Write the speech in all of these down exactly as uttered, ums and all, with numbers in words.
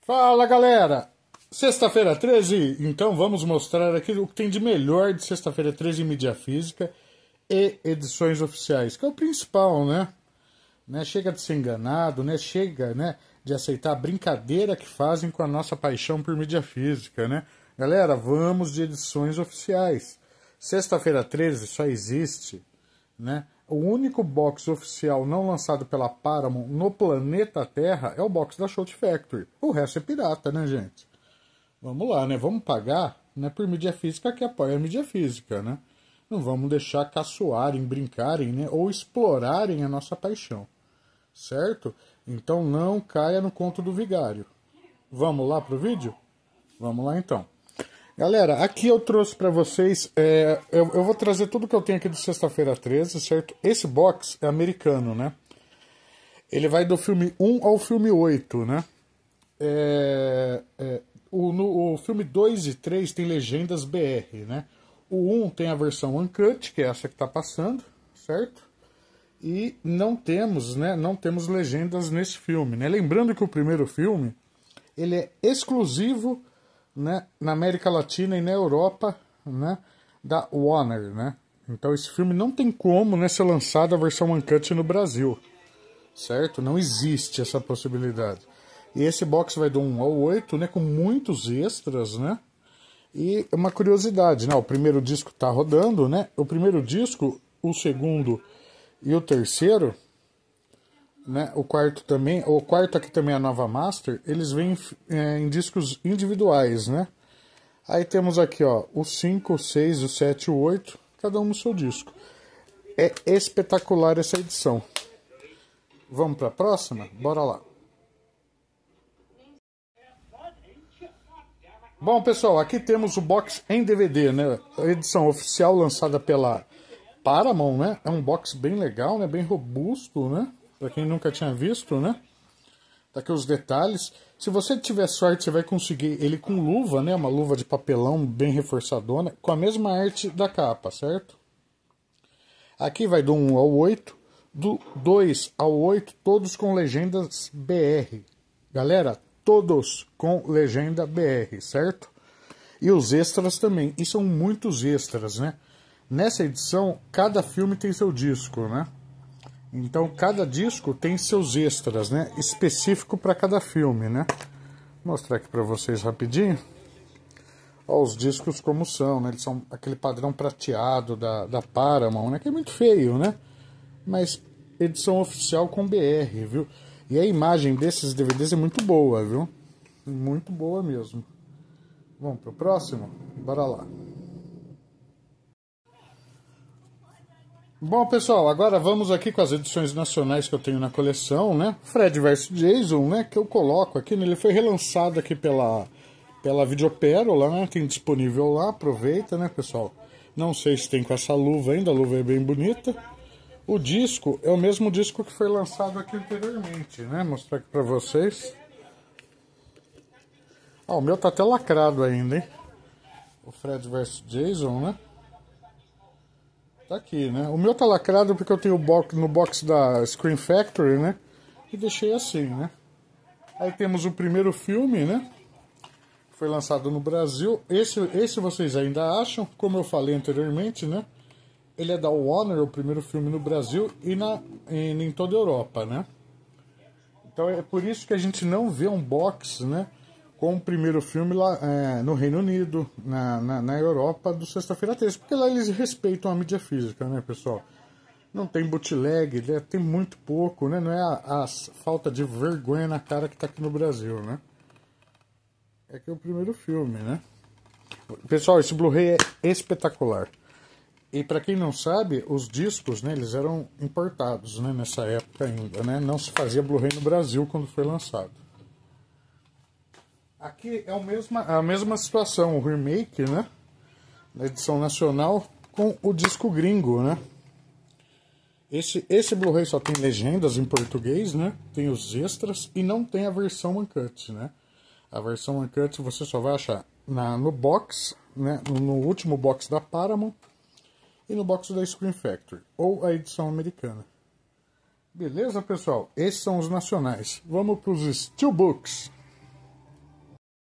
Fala, galera! Sexta-feira treze, então vamos mostrar aqui o que tem de melhor de Sexta-feira treze em mídia física e edições oficiais, que é o principal, né? né? Chega de ser enganado, né? Chega, né, de aceitar a brincadeira que fazem com a nossa paixão por mídia física, né? Galera, vamos de edições oficiais. Sexta-feira treze só existe, né? O único box oficial não lançado pela Paramount no planeta Terra é o box da Shout Factory. O resto é pirata, né, gente? Vamos lá, né? Vamos pagar, né, por mídia física que apoia a mídia física, né? Não vamos deixar caçoarem, brincarem, né, ou explorarem a nossa paixão, certo? Então não caia no conto do vigário. Vamos lá pro vídeo? Vamos lá então. Galera, aqui eu trouxe para vocês, é, eu, eu vou trazer tudo que eu tenho aqui de Sexta-feira treze, certo? Esse box é americano, né? Ele vai do filme um ao filme oito, né? É, é, o, no, o filme dois e três tem legendas B R, né? O um tem a versão uncut, que é essa que tá passando, certo? E não temos, né? Não temos legendas nesse filme, né? Lembrando que o primeiro filme, ele é exclusivo, né, na América Latina e na Europa, né, da Warner, né? Então esse filme não tem como, né, ser lançado a versão uncut no Brasil, certo? Não existe essa possibilidade. E esse box vai do um ao oito, né, com muitos extras, né? E uma curiosidade, né? O primeiro disco tá rodando, né? O primeiro disco, o segundo e o terceiro, né, o quarto também, o quarto aqui também é a nova master, eles vêm é, em discos individuais, né? Aí temos aqui, ó, o cinco, o seis, o sete e o oito, cada um no seu disco. É espetacular essa edição. Vamos para a próxima? Bora lá. Bom, pessoal, aqui temos o box em D V D, né? A edição oficial lançada pela Paramount, né? É um box bem legal, né? Bem robusto, né? Para quem nunca tinha visto, né? Tá aqui os detalhes. Se você tiver sorte, você vai conseguir ele com luva, né? Uma luva de papelão bem reforçadona, com a mesma arte da capa, certo? Aqui vai do um ao oito, do dois ao oito, todos com legendas B R. Galera, todos com legenda B R, certo? E os extras também. E são muitos extras, né? Nessa edição, cada filme tem seu disco, né? Então, cada disco tem seus extras, né? Específico para cada filme, né? Vou mostrar aqui para vocês rapidinho. Ó, os discos como são, né? Eles são aquele padrão prateado da, da Paramount, né? Que é muito feio, né? Mas edição oficial com B R, viu? E a imagem desses D V Ds é muito boa, viu? Muito boa mesmo. Vamos pro próximo? Bora lá. Bom, pessoal, agora vamos aqui com as edições nacionais que eu tenho na coleção, né? Fred versus. Jason, né? Que eu coloco aqui, né? Ele foi relançado aqui pela, pela Videopérola, né? Tem disponível lá, aproveita, né, pessoal? Não sei se tem com essa luva ainda, a luva é bem bonita. O disco é o mesmo disco que foi lançado aqui anteriormente, né? Vou mostrar aqui pra vocês. Ah, o meu tá até lacrado ainda, hein? O Fred versus. Jason, né? Tá aqui, né? O meu tá lacrado porque eu tenho o box, no box da Screen Factory, né? E deixei assim, né? Aí temos o primeiro filme, né? Foi lançado no Brasil. Esse, esse vocês ainda acham, como eu falei anteriormente, né? Ele é da Warner, o primeiro filme no Brasil e na, em, em toda a Europa, né? Então é por isso que a gente não vê um box, né? Com o primeiro filme lá é, no Reino Unido, na, na, na Europa, do Sexta-feira treze. Porque lá eles respeitam a mídia física, né, pessoal? Não tem bootleg, né? Tem muito pouco, né? Não é a, a falta de vergonha na cara que tá aqui no Brasil, né? É que é o primeiro filme, né? Pessoal, esse Blu-ray é espetacular. E para quem não sabe, os discos, né, eles eram importados, né, nessa época ainda, né? Não se fazia Blu-ray no Brasil quando foi lançado. Aqui é a mesma, a mesma situação, o remake, né? Na edição nacional com o disco gringo, né? Esse, esse Blu-ray só tem legendas em português, né? Tem os extras e não tem a versão uncut, né? A versão uncut você só vai achar na, no box, né? No, no último box da Paramount e no box da Screen Factory, ou a edição americana. Beleza, pessoal? Esses são os nacionais. Vamos para os Steelbooks.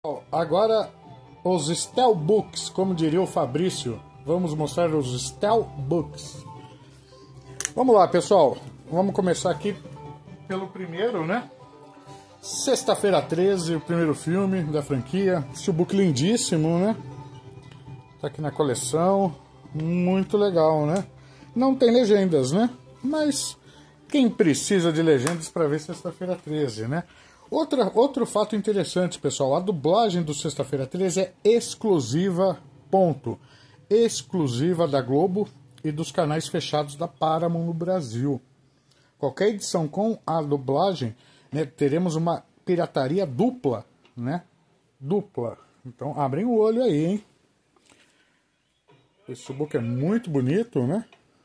Agora os Steelbooks, como diria o Fabrício. Vamos mostrar os Steelbooks. Vamos lá, pessoal. Vamos começar aqui pelo primeiro, né? Sexta-feira treze, o primeiro filme da franquia. Steelbook lindíssimo, né? Tá aqui na coleção. Muito legal, né? Não tem legendas, né? Mas quem precisa de legendas para ver Sexta-feira treze, né? Outra, outro fato interessante, pessoal. A dublagem do Sexta-feira treze é exclusiva, ponto. Exclusiva da Globo e dos canais fechados da Paramount no Brasil. Qualquer edição com a dublagem, né, teremos uma pirataria dupla, né? Dupla. Então, abrem o olho aí, hein? Esse book é muito bonito, né?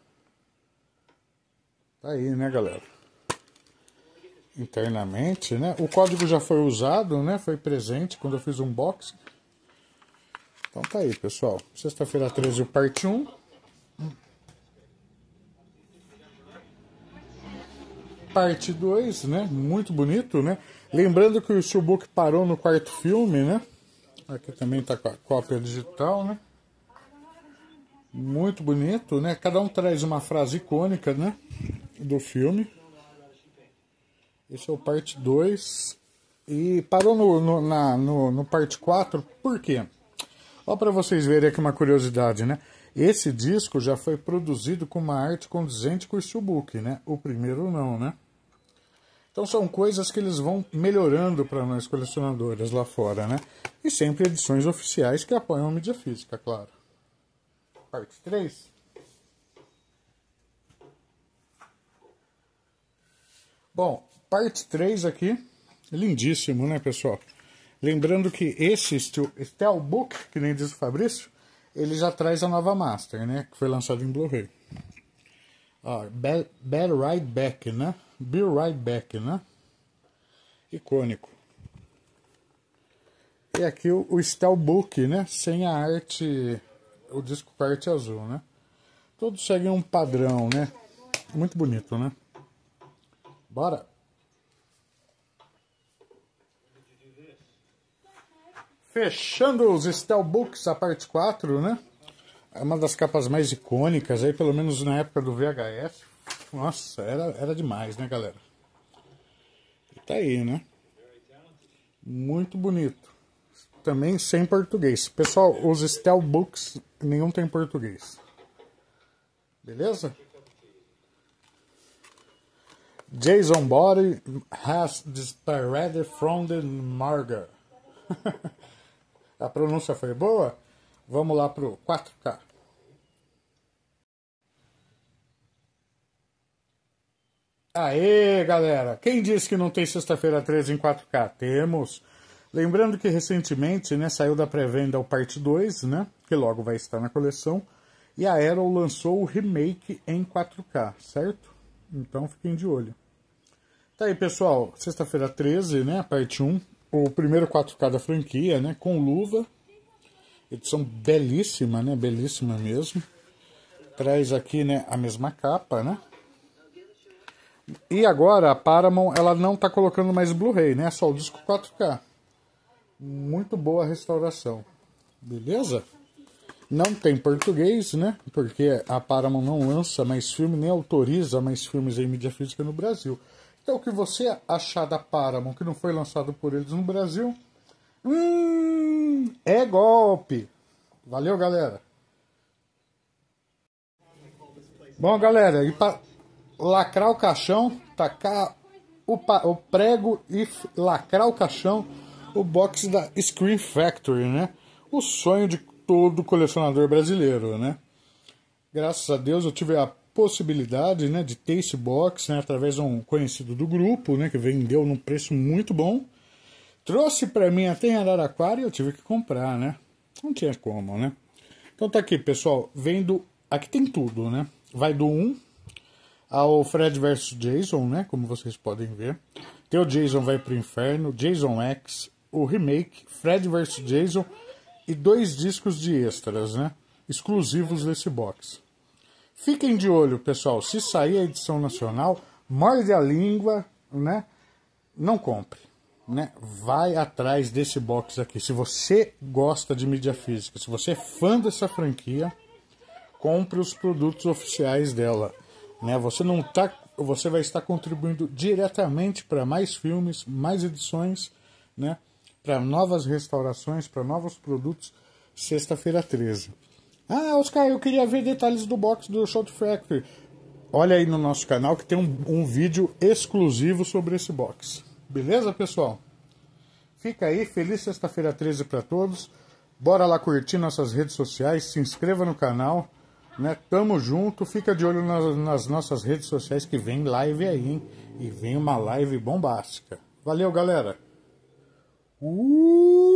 Tá aí, né, galera? Internamente, né? O código já foi usado, né? Foi presente quando eu fiz o unboxing. Então tá aí, pessoal. Sexta-feira treze, parte um. Parte dois, né? Muito bonito, né? Lembrando que o Steelbook parou no quarto filme, né? Aqui também tá com a cópia digital, né? Muito bonito, né? Cada um traz uma frase icônica, né? Do filme. Esse é o parte dois. E parou no, no, na, no, no parte quatro, por quê? Ó, para vocês verem aqui uma curiosidade, né? Esse disco já foi produzido com uma arte condizente com o Steelbook, né? O primeiro não, né? Então são coisas que eles vão melhorando para nós colecionadores lá fora, né? E sempre edições oficiais que apoiam a mídia física, claro. Parte três. Bom, parte três aqui. Lindíssimo, né, pessoal? Lembrando que esse Steelbook, que nem diz o Fabrício, ele já traz a nova Master, né? Que foi lançado em Blu-ray. Ó, Be Be Right Back, né? Be Right Back, né? Icônico. E aqui o, o Steelbook, né? Sem a arte, o disco com a arte azul, né? Todos seguem um padrão, né? Muito bonito, né? Bora! Fechando os Steelbooks, a parte quatro, né? É uma das capas mais icônicas, aí pelo menos na época do V H S. Nossa, era, era demais, né, galera? E tá aí, né? Muito bonito. Também sem português. Pessoal, os Steelbooks, nenhum tem português. Beleza? Jason Body has disappeared from the Marga. A pronúncia foi boa? Vamos lá pro quatro K. Aê, galera! Quem disse que não tem Sexta-feira treze em quatro K? Temos! Lembrando que recentemente, né, saiu da pré-venda o parte dois, né, que logo vai estar na coleção, e a Arrow lançou o remake em quatro K, certo? Então fiquem de olho. Tá aí, pessoal, Sexta-feira treze, né, parte um, o primeiro quatro K da franquia, né, com luva, edição belíssima, né, belíssima mesmo. Traz aqui, né, a mesma capa, né. E agora a Paramount, ela não tá colocando mais Blu-ray, né, só o disco quatro K. Muito boa a restauração. Beleza? Não tem português, né? Porque a Paramount não lança mais filme, nem autoriza mais filmes em mídia física no Brasil. Então o que você achar da Paramount que não foi lançado por eles no Brasil, hum, é golpe. Valeu, galera. Bom, galera, e para lacrar o caixão, tacar o, o prego e lacrar o caixão, o box da Screen Factory, né? O sonho de todo colecionador brasileiro, né? Graças a Deus eu tive a possibilidade, né, de ter esse box, né, através de um conhecido do grupo, né, que vendeu num preço muito bom. Trouxe para mim até em Araraquara e eu tive que comprar, né? Não tinha como, né? Então tá aqui, pessoal, vendo, aqui tem tudo, né? Vai do um ao Fred versus Jason, né, como vocês podem ver. Tem o Jason vai pro inferno, Jason X, o remake, Fred versus Jason e dois discos de extras, né? Exclusivos desse box. Fiquem de olho, pessoal. Se sair a edição nacional, morde a língua, né? Não compre. né, vai atrás desse box aqui. Se você gosta de mídia física, se você é fã dessa franquia, compre os produtos oficiais dela, né? Você não tá, você vai estar contribuindo diretamente para mais filmes, mais edições, né? Para novas restaurações, para novos produtos. Sexta-feira treze. Ah, Oscar, eu queria ver detalhes do box do Shout Factory. Olha aí no nosso canal que tem um, um vídeo exclusivo sobre esse box. Beleza, pessoal? Fica aí, feliz sexta-feira treze para todos. Bora lá curtir nossas redes sociais, se inscreva no canal, né? Tamo junto, fica de olho nas, nas nossas redes sociais que vem live aí, hein? E vem uma live bombástica. Valeu, galera! Uh!